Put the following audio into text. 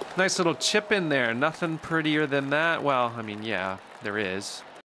Nice little chip in there. Nothing prettier than that. Well, I mean, yeah, there is.